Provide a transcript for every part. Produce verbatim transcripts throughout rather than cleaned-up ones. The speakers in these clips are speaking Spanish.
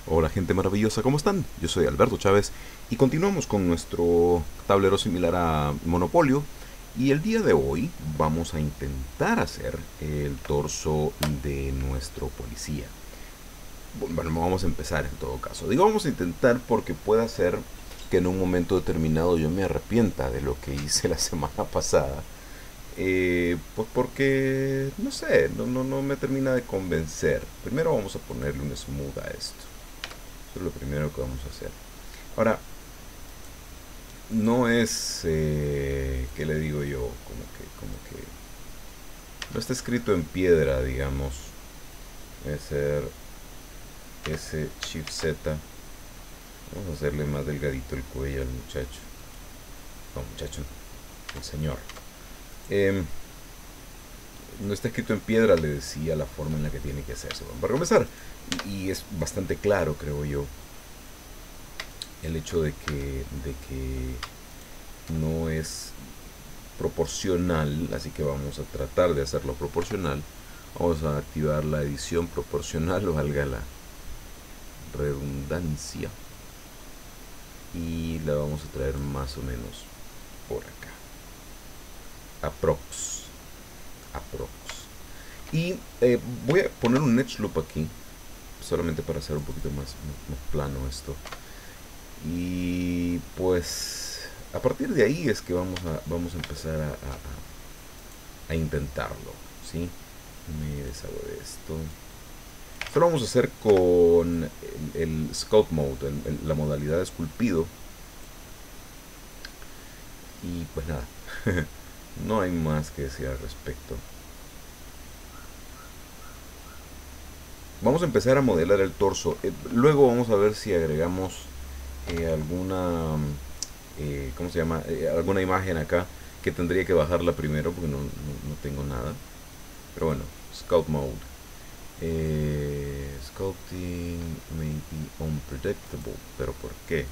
Hola gente maravillosa, ¿cómo están? Yo soy Alberto Chávez y continuamos con nuestro tablero similar a Monopolio y el día de hoy vamos a intentar hacer el torso de nuestro policía. Bueno, vamos a empezar en todo caso. Digo vamos a intentar porque puede ser que en un momento determinado yo me arrepienta de lo que hice la semana pasada. Eh, pues porque, no sé, no, no, no me termina de convencer. Primero vamos a ponerle un smooth a esto. Eso es lo primero que vamos a hacer. Ahora, no es, eh, ¿qué le digo yo? Como que, como que, no está escrito en piedra, digamos. Es ser S Shift Z. Vamos a hacerle más delgadito el cuello al muchacho. No, muchacho, el señor. Em, no está escrito en piedra, le decía la forma en la que tiene que hacerse. Bueno, para comenzar, y, y es bastante claro, creo yo, el hecho de que, de que no es proporcional, así que vamos a tratar de hacerlo proporcional. Vamos a activar la edición proporcional, o valga la redundancia, y la vamos a traer más o menos por acá. Aprox. Aprox. Y eh, voy a poner un edge loop aquí, solamente para hacer un poquito más, más plano esto. Y pues a partir de ahí es que vamos a, vamos a empezar a, a, a intentarlo, ¿sí? Me deshago de esto. Esto lo vamos a hacer con el, el Sculpt Mode, el, el, la modalidad de esculpido. Y pues nada, no hay más que decir al respecto. Vamos a empezar a modelar el torso. Eh, luego vamos a ver si agregamos eh, alguna, eh, ¿cómo se llama? Eh, alguna imagen acá que tendría que bajarla primero porque no, no, no tengo nada. Pero bueno, Sculpt Mode. Eh, sculpting may be unpredictable. ¿Pero por qué?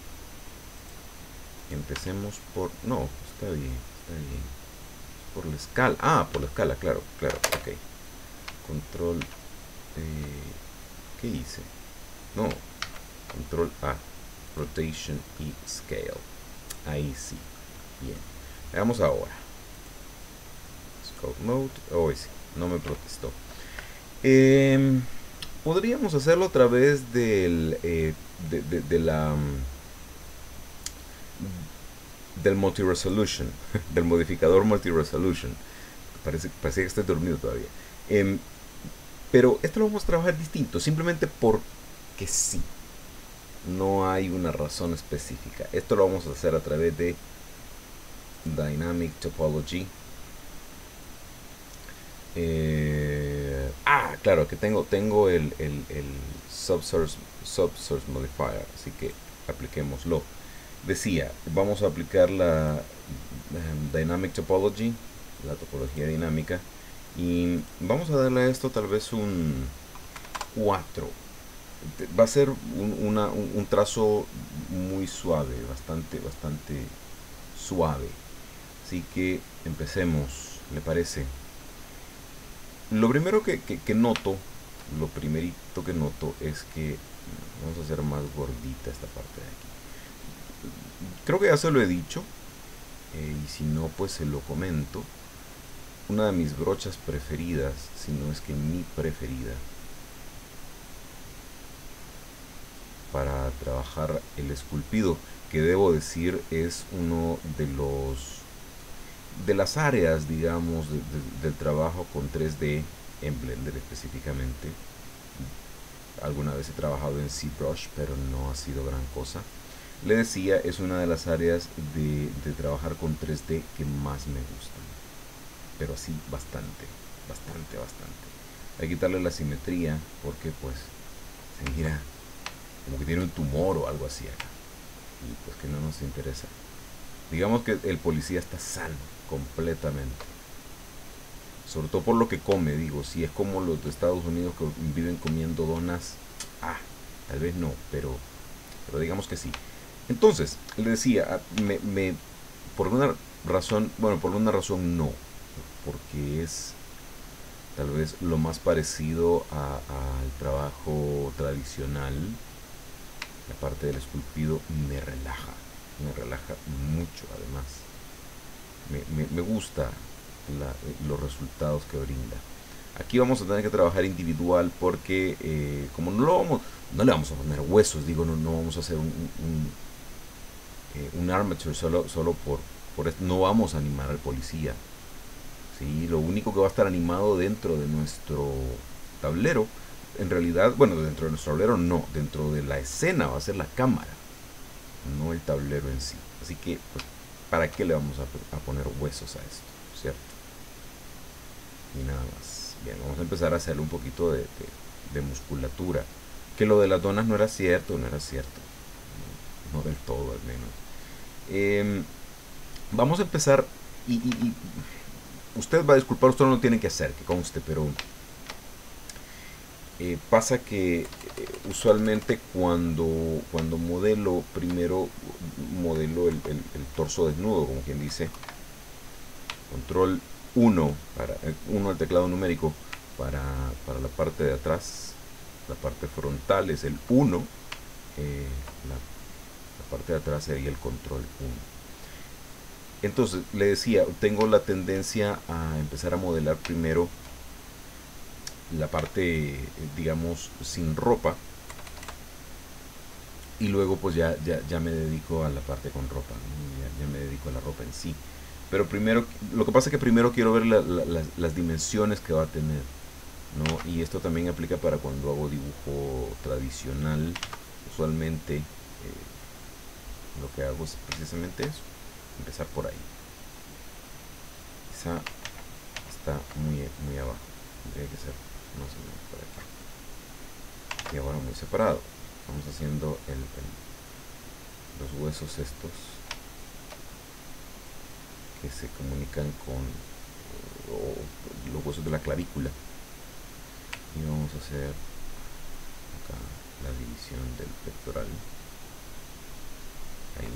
Empecemos por... No, está bien, está bien. Por la escala. Ah, por la escala, claro, claro, ok. Control... Eh, ¿Qué hice? No, Control A. Rotation y Scale. Ahí sí. Bien. Veamos ahora. Sculpt Mode. Oh, sí, no me protestó. Eh, podríamos hacerlo a través del, eh, de, de, de la del multi-resolution, del modificador multi-resolution. Parece, parece que estoy dormido todavía. Eh, pero esto lo vamos a trabajar distinto, simplemente porque sí. No hay una razón específica. Esto lo vamos a hacer a través de Dynamic Topology. Eh, ah, claro, que tengo, tengo el, el, el subsource, subsource modifier, así que apliquémoslo. Decía, vamos a aplicar la um, Dynamic Topology, la topología dinámica, y vamos a darle a esto tal vez un cuatro. Va a ser un, una, un, un trazo muy suave, bastante, bastante suave. Así que empecemos, ¿le parece? Lo primero que, que, que noto, lo primerito que noto es que vamos a hacer más gordita esta parte de aquí. Creo que ya se lo he dicho, eh, y si no, pues se lo comento. Una de mis brochas preferidas, si no es que mi preferida, para trabajar el esculpido, que debo decir es uno de los de las áreas, digamos, de, de, del trabajo con tres D en Blender específicamente. Alguna vez he trabajado en ZBrush, pero no ha sido gran cosa. Le decía, es una de las áreas de, de trabajar con tres D que más me gustan. Pero así bastante, bastante, bastante. Hay que quitarle la simetría porque pues se mira como que tiene un tumor o algo así acá. Y pues que no nos interesa. Digamos que el policía está sano completamente. Sobre todo por lo que come, digo. Si es como los de Estados Unidos que viven comiendo donas, ah, tal vez no, pero, pero digamos que sí. Entonces, le decía, me, me, por una razón, bueno, por una razón no, porque es tal vez lo más parecido a- al trabajo tradicional. La parte del esculpido me relaja, me relaja mucho además. Me, me- me gusta la- los resultados que brinda. Aquí vamos a tener que trabajar individual porque eh, como no lo vamos, no le vamos a poner huesos, digo, no, no vamos a hacer un, un, eh, un armature solo, solo por, por esto, no vamos a animar al policía. ¿Sí? Lo único que va a estar animado dentro de nuestro tablero, en realidad, bueno, dentro de nuestro tablero no, dentro de la escena va a ser la cámara, no el tablero en sí. Así que, pues, ¿para qué le vamos a, a poner huesos a esto? ¿Cierto? Y nada más. Bien, vamos a empezar a hacerle un poquito de, de, de musculatura. Que lo de las donas no era cierto, no era cierto. No, no del todo al menos. Eh, vamos a empezar y, y, y usted va a disculpar, usted no lo tiene que hacer, que conste, pero eh, pasa que eh, usualmente cuando, cuando modelo, primero modelo el, el, el torso desnudo, como quien dice, control uno para uno al teclado numérico para, para la parte de atrás, la parte frontal es el uno, eh, la, la parte de atrás sería el control uno. Entonces, le decía, tengo la tendencia a empezar a modelar primero la parte, digamos, sin ropa, y luego pues ya, ya, ya me dedico a la parte con ropa, ¿no? ya, ya me dedico a la ropa en sí. Pero primero, lo que pasa es que primero quiero ver la, la, las, las dimensiones que va a tener, ¿no? Y esto también aplica para cuando hago dibujo tradicional. Usualmente eh, lo que hago es precisamente eso, empezar por ahí. Quizá está muy, muy abajo, tendría que ser más o menos por aquí. Y ahora muy separado. Vamos haciendo el, el, los huesos estos que se comunican con o, los huesos de la clavícula. Y vamos a hacer acá la división del pectoral. Ahí.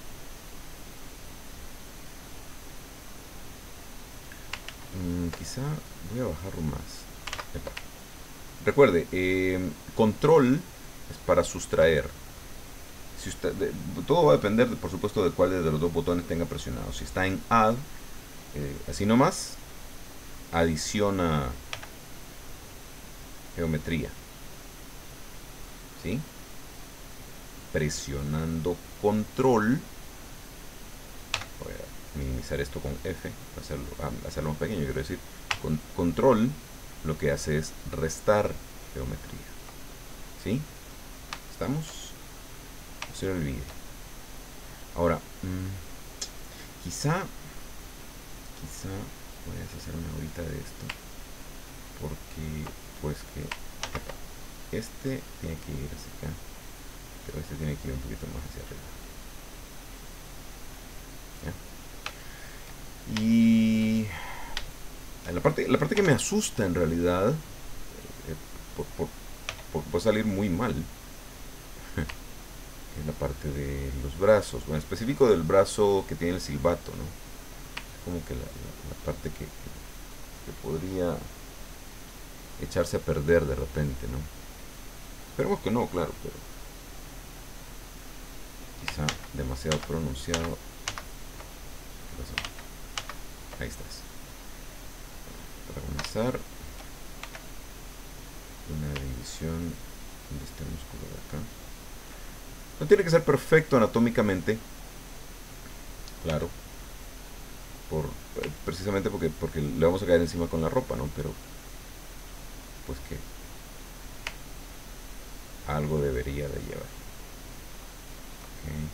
Mm, quizá voy a bajarlo más. Epa. Recuerde, eh, control es para sustraer. Si usted, de, todo va a depender, de, por supuesto, de cuál de los dos botones tenga presionado. Si está en Add, eh, así nomás, adiciona geometría. ¿Sí? Presionando control, voy a minimizar esto con F, hacerlo, ah, hacerlo más pequeño, quiero decir, con control lo que hace es restar geometría. ¿Sí? ¿Estamos? No se olvide. Ahora, mmm, quizá, quizá voy a deshacerme ahorita de esto, porque pues que este tiene que ir hacia acá, pero este tiene que ir un poquito más hacia arriba. ¿Ya? Y la parte, la parte que me asusta en realidad, eh, por, por, por, puede salir muy mal, es la parte de los brazos, bueno, específico del brazo que tiene el silbato, ¿no? Como que la, la, la parte que, que, que podría echarse a perder de repente, ¿no? Esperemos que no, claro, pero quizá demasiado pronunciado. Ahí estás. Para comenzar, una división de este músculo de acá. No tiene que ser perfecto anatómicamente, claro, por, precisamente porque, porque le vamos a caer encima con la ropa, ¿no? Pero, pues que algo debería de llevar. Okay.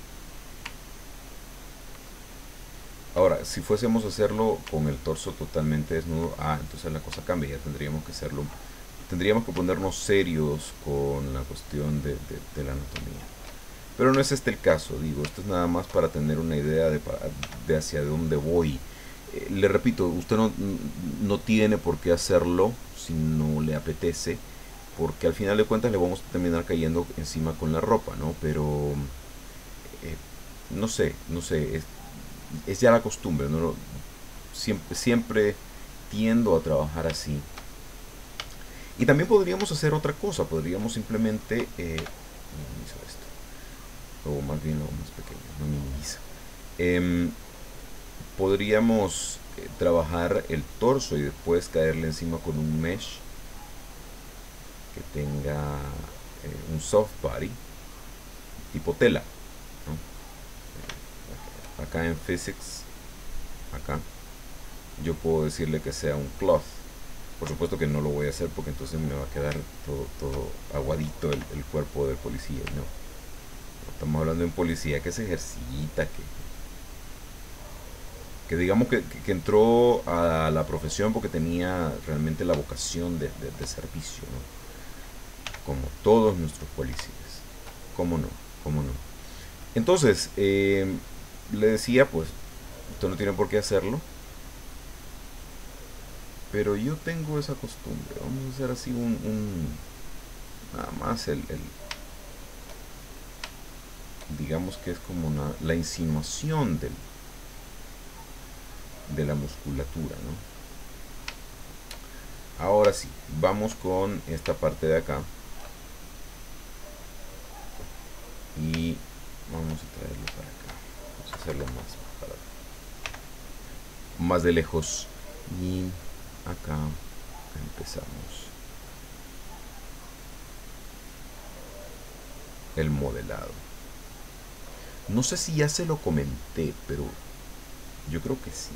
Ahora, si fuésemos a hacerlo con el torso totalmente desnudo, ah, entonces la cosa cambia, ya tendríamos que hacerlo, tendríamos que ponernos serios con la cuestión de, de, de la anatomía. Pero no es este el caso, digo, esto es nada más para tener una idea de, de hacia dónde voy. Eh, le repito, usted no, no tiene por qué hacerlo si no le apetece, porque al final de cuentas le vamos a terminar cayendo encima con la ropa, ¿no? Pero, eh, no sé, no sé, es, es ya la costumbre, ¿no? Siempre, siempre tiendo a trabajar así. Y también podríamos hacer otra cosa, podríamos simplemente, eh, minimizo esto, o más bien lo más pequeño, no minimiza. Em, podríamos eh, trabajar el torso y después caerle encima con un mesh que tenga eh, un soft body tipo tela, ¿no? Acá en physics, acá, yo puedo decirle que sea un cloth. Por supuesto que no lo voy a hacer porque entonces me va a quedar todo, todo aguadito el, el cuerpo del policía. No, estamos hablando de un policía que se ejercita, que, que digamos que, que, que entró a la profesión porque tenía realmente la vocación de, de, de servicio, ¿no? Como todos nuestros policías. ¿Cómo no? ¿Cómo no? Entonces, eh, le decía, pues, usted no tiene por qué hacerlo, pero yo tengo esa costumbre. Vamos a hacer así un, un nada más el, el, digamos que es como una, la insinuación del, de la musculatura, ¿no? Ahora sí, vamos con esta parte de acá y vamos a traerlo para acá. Vamos a hacerlo más para más de lejos y acá empezamos el modelado. No sé si ya se lo comenté, pero yo creo que sí.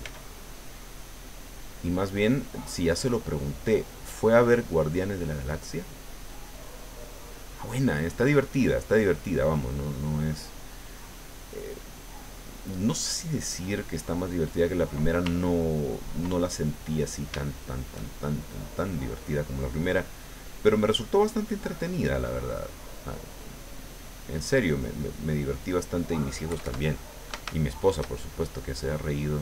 Y más bien, si ya se lo pregunté, ¿fue a ver Guardianes de la Galaxia? Ah, buena, está divertida, está divertida, vamos, no, no es... Eh, no sé si decir que está más divertida que la primera, no, no la sentí así tan, tan, tan, tan, tan, tan divertida como la primera, pero me resultó bastante entretenida, la verdad. Ah, en serio, me, me, me divertí bastante y mis hijos también. Y mi esposa, por supuesto, que se ha reído.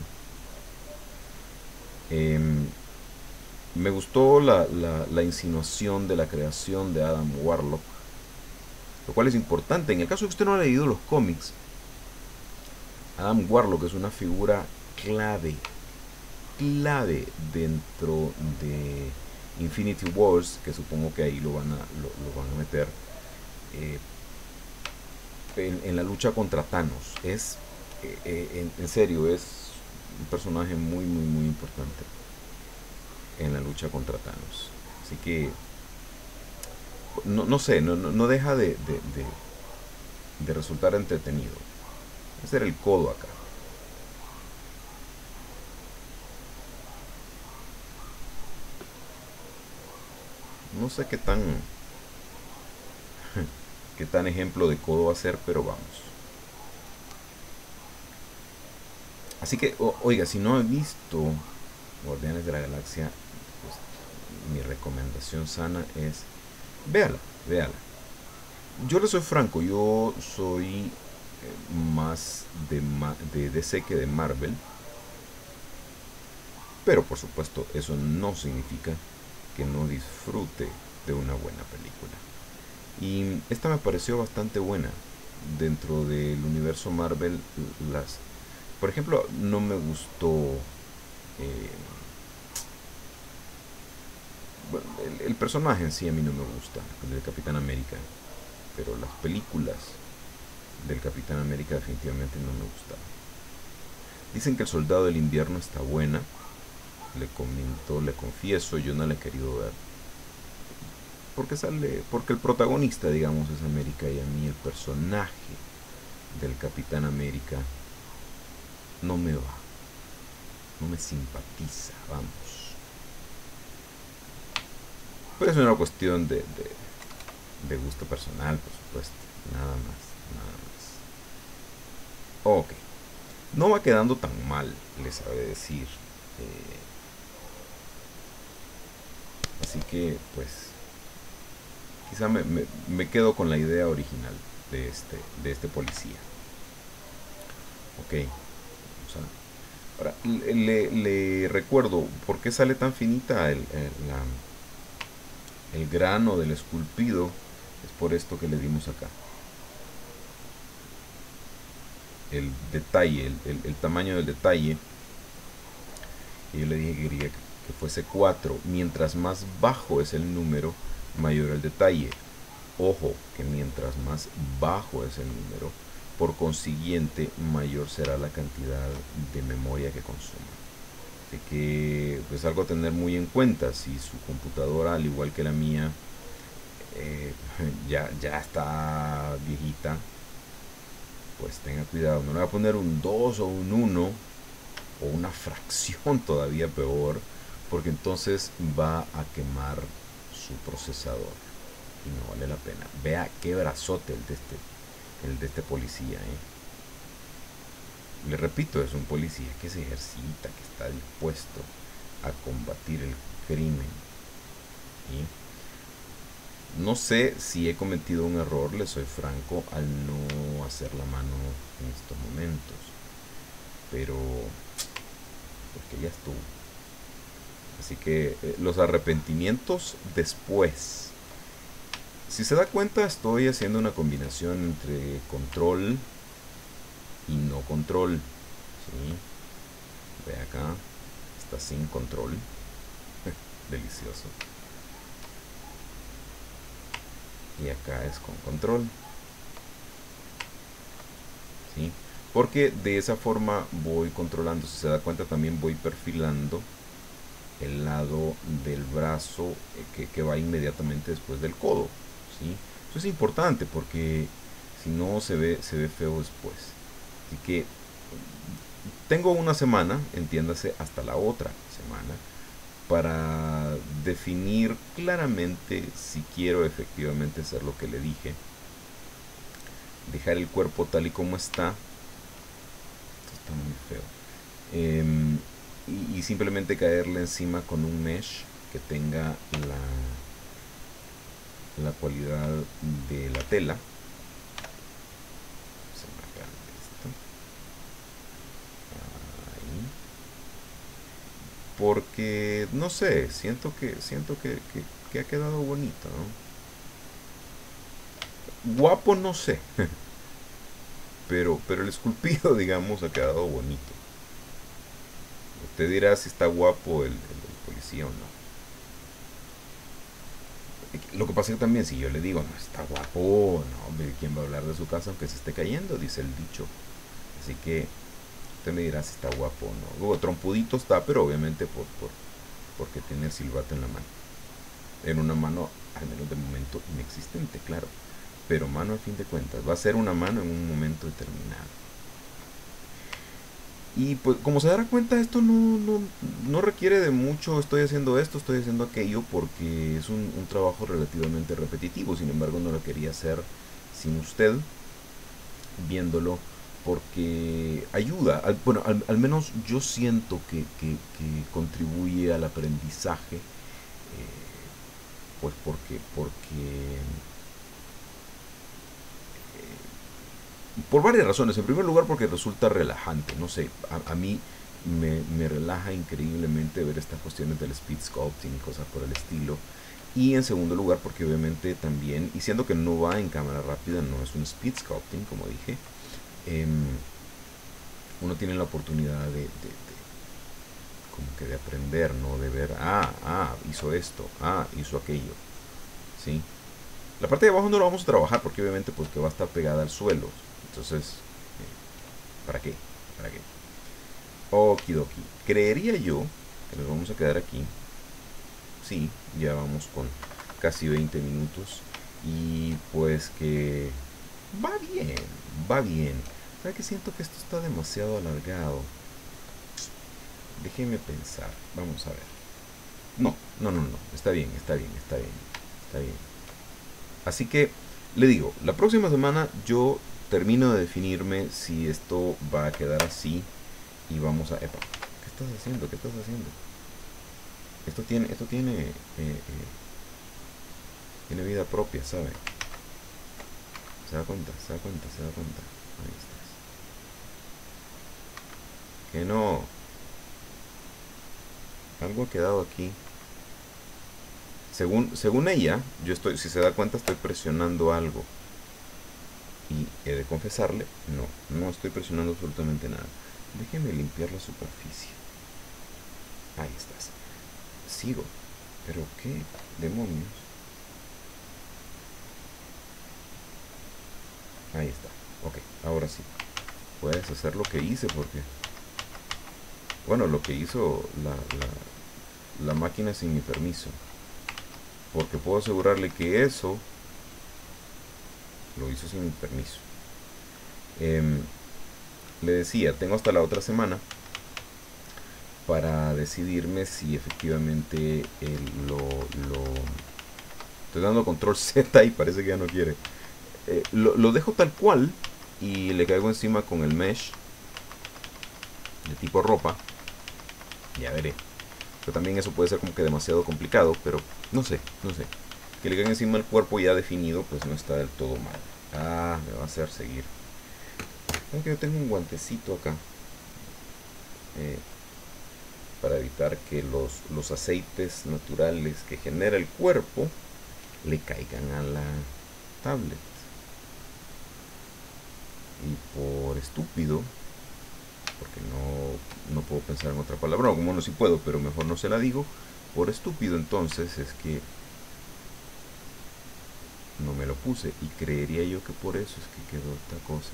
Eh, me gustó la, la, la insinuación de la creación de Adam Warlock, lo cual es importante. En el caso de que usted no ha leído los cómics, Adam Warlock es una figura clave, clave dentro de Infinity Wars, que supongo que ahí lo van a, lo, lo van a meter, eh, en, en la lucha contra Thanos. Es, eh, eh, en, en serio, es un personaje muy, muy, muy importante en la lucha contra Thanos. Así que, no, no sé, no, no, no deja de, de, de, de resultar entretenido. Ese era el codo acá. No sé qué tan qué tan ejemplo de codo va a ser, pero vamos. Así que, o, oiga, si no he visto Guardianes de la Galaxia, pues mi recomendación sana es véala, véala. Yo le soy franco, yo soy eh, más de, de D C que de Marvel, pero por supuesto eso no significa que no disfrute de una buena película. Y esta me pareció bastante buena. Dentro del universo Marvel, las, por ejemplo, no me gustó eh, bueno, el, el personaje en sí a mí no me gusta, el del Capitán América, pero las películas del Capitán América definitivamente no me gustaron. Dicen que el Soldado del Invierno está buena, le comento, le confieso, yo no la he querido ver. Porque sale, porque el protagonista, digamos, es América y a mí el personaje del Capitán América no me va, no me simpatiza, vamos. Pero es una cuestión de, de, de gusto personal, por supuesto, nada más, nada más. Ok, no va quedando tan mal, les sabe decir. Eh, así que, pues, quizá me, me, me quedo con la idea original de este, de este policía. Ok, o sea, ahora le, le recuerdo por qué sale tan finita el, el, la, el grano del esculpido. Es por esto que le dimos acá. El detalle, el, el, el tamaño del detalle. Y yo le dije que quería que fuese cuatro. Mientras más bajo es el número, mayor el detalle. Ojo, que mientras más bajo es el número, por consiguiente, mayor será la cantidad de memoria que consuma. Así que, pues algo a tener muy en cuenta. Si su computadora, al igual que la mía, eh, ya, ya está viejita, pues tenga cuidado. No le va a poner un dos o un uno o una fracción todavía peor, porque entonces va a quemar su procesador y no vale la pena. Vea qué brazote el de este, el de este policía, ¿eh? Le repito, es un policía que se ejercita, que está dispuesto a combatir el crimen. ¿Sí? No sé si he cometido un error, le soy franco, al no hacer la mano en estos momentos. Pero, porque ya estuvo. Así que eh, los arrepentimientos después. Si se da cuenta, estoy haciendo una combinación entre control y no control. ¿Sí? Ve acá, está sin control. Delicioso. Y acá es con control. ¿Sí? Porque de esa forma voy controlando. Si se da cuenta, también voy perfilando el lado del brazo eh, que, que va inmediatamente después del codo. ¿Sí? Eso es importante porque si no se ve, se ve feo después. Así que tengo una semana, entiéndase, hasta la otra semana, para definir claramente si quiero efectivamente hacer lo que le dije. Dejar el cuerpo tal y como está. Esto está muy feo. Eh, y, y simplemente caerle encima con un mesh que tenga la, la cualidad de la tela. Porque no sé, siento que siento que, que, que ha quedado bonito, ¿no? Guapo no sé, pero pero el esculpido, digamos, ha quedado bonito. Usted dirá si está guapo el, el, el policía o no. Lo que pasa es que también si yo le digo, no está guapo, no, hombre, ¿quién va a hablar de su casa aunque se esté cayendo? Dice el dicho. Así que usted me dirá si está guapo o no. Luego, trompudito está, pero obviamente por, por, porque tiene el silbato en la mano. En una mano, al menos de momento, inexistente, claro. Pero mano al fin de cuentas. Va a ser una mano en un momento determinado. Y pues como se dará cuenta, esto no, no, no requiere de mucho, estoy haciendo esto, estoy haciendo aquello, porque es un, un trabajo relativamente repetitivo. Sin embargo, no lo quería hacer sin usted viéndolo, porque ayuda, al, bueno, al, al, menos yo siento que, que, que contribuye al aprendizaje, eh, pues porque, porque por varias razones. En primer lugar, porque resulta relajante. No sé, a, a mí me, me relaja increíblemente ver estas cuestiones del speed sculpting y cosas por el estilo. Y en segundo lugar, porque obviamente también, y siendo que no va en cámara rápida, no es un speed sculpting, como dije, eh, uno tiene la oportunidad de, de, de, como que de aprender, ¿no? De ver, ah, ah, hizo esto, ah, hizo aquello, ¿sí? La parte de abajo no la vamos a trabajar porque obviamente pues que va a estar pegada al suelo. Entonces, eh, ¿para qué? ¿Para qué? Okidoki. Creería yo que nos vamos a quedar aquí. Sí, ya vamos con casi veinte minutos. Y pues que va bien, va bien. ¿Sabe que siento que esto está demasiado alargado? Déjeme pensar. Vamos a ver. No, no, no, no. Está bien, está bien, está bien. Está bien. Así que le digo, la próxima semana yo termino de definirme si esto va a quedar así y vamos a... Epa, ¿qué estás haciendo? ¿Qué estás haciendo? Esto tiene, esto tiene, eh, eh, tiene vida propia, ¿sabe? Se da cuenta, se da cuenta, se da cuenta. Ahí estás. Que no. Algo ha quedado aquí. Según, según ella, yo estoy, si se da cuenta, estoy presionando algo. Y he de confesarle, no, no estoy presionando absolutamente nada. Déjeme limpiar la superficie. Ahí estás. sigo. Pero qué demonios. Ahí está. Ok, ahora sí. Puedes hacer lo que hice porque... Bueno, lo que hizo la, la, la máquina sin mi permiso. Porque puedo asegurarle que eso lo hizo sin mi permiso. Eh, le decía, tengo hasta la otra semana para decidirme si efectivamente el, lo, lo... Estoy dando control Z y parece que ya no quiere. Eh, lo, lo dejo tal cual y le caigo encima con el mesh de tipo ropa. Ya veré. Pero también eso puede ser como que demasiado complicado, pero no sé, no sé. Que le caiga encima el cuerpo ya definido, pues no está del todo mal. Ah, me va a hacer seguir. Aunque yo tengo un guantecito acá. Eh, para evitar que los, los aceites naturales que genera el cuerpo le caigan a la tablet. Y por estúpido, porque no, no puedo pensar en otra palabra, no, como no sí puedo, pero mejor no se la digo, por estúpido entonces es que no me lo puse y creería yo que por eso es que quedó esta cosa.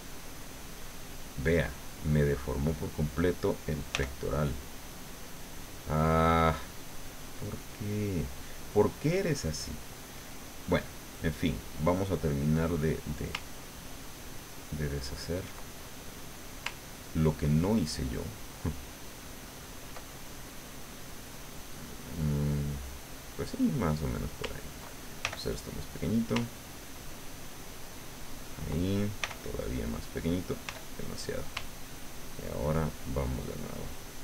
Vea, me deformó por completo el pectoral. Ah, ¿por qué? ¿Por qué eres así? Bueno, en fin, vamos a terminar de, de, de deshacer lo que no hice yo. mm, pues sí, más o menos por ahí. Vamos a hacer esto más pequeñito. Ahí, todavía más pequeñito. Demasiado. Y ahora vamos de nuevo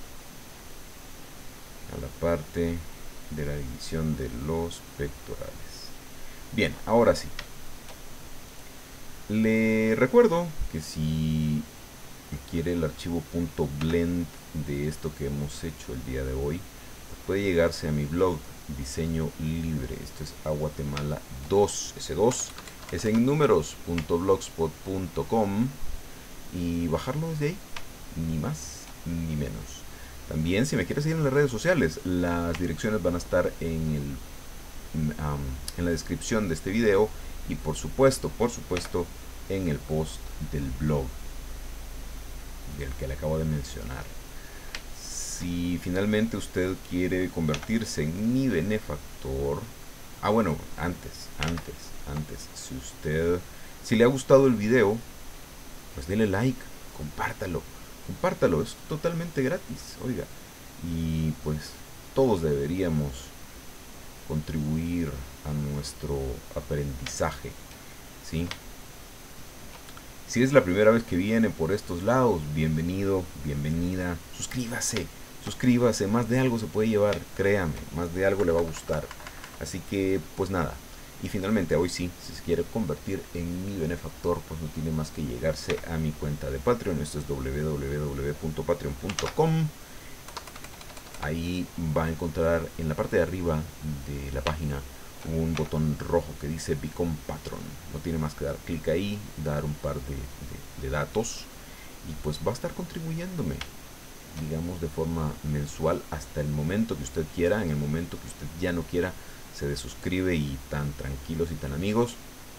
a la parte de la división de los pectorales. Bien, ahora sí. Le recuerdo que si quiere el archivo .blend de esto que hemos hecho el día de hoy, puede llegarse a mi blog Diseño Libre. Esto es a Guatemala dos. Ese dos es en números punto blogspot punto com y bajarlo desde ahí, ni más ni menos. También, si me quieres seguir en las redes sociales, las direcciones van a estar en el um, en la descripción de este video y por supuesto, por supuesto, en el post del blog del que le acabo de mencionar. Si finalmente usted quiere convertirse en mi benefactor, ah bueno, antes, antes, antes, si usted, si le ha gustado el video, pues dele like, compártalo, compártalo, es totalmente gratis, oiga, y pues todos deberíamos contribuir a nuestro aprendizaje, ¿sí? Si es la primera vez que viene por estos lados, bienvenido, bienvenida, suscríbase, suscríbase, más de algo se puede llevar, créame, más de algo le va a gustar. Así que, pues nada, y finalmente, hoy sí, si se quiere convertir en mi benefactor, pues no tiene más que llegarse a mi cuenta de Patreon, esto es w w w punto patreon punto com. Ahí va a encontrar en la parte de arriba de la página un botón rojo que dice Become Patron. No tiene más que dar clic ahí, dar un par de, de, de datos y pues va a estar contribuyéndome, digamos, de forma mensual hasta el momento que usted quiera. En el momento que usted ya no quiera, se desuscribe y tan tranquilos y tan amigos.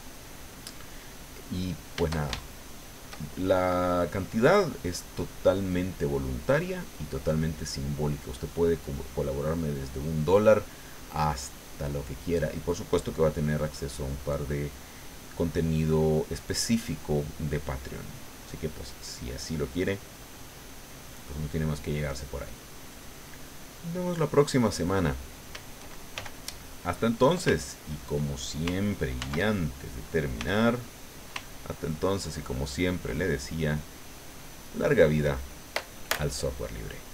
Y pues nada, la cantidad es totalmente voluntaria y totalmente simbólica. Usted puede colaborarme desde un dólar hasta lo que quiera y por supuesto que va a tener acceso a un par de contenido específico de Patreon. Así que pues si así lo quiere, pues no tiene más que llegarse por ahí. Nos vemos la próxima semana. Hasta entonces, y como siempre y antes de terminar, hasta entonces y como siempre le decía, larga vida al software libre.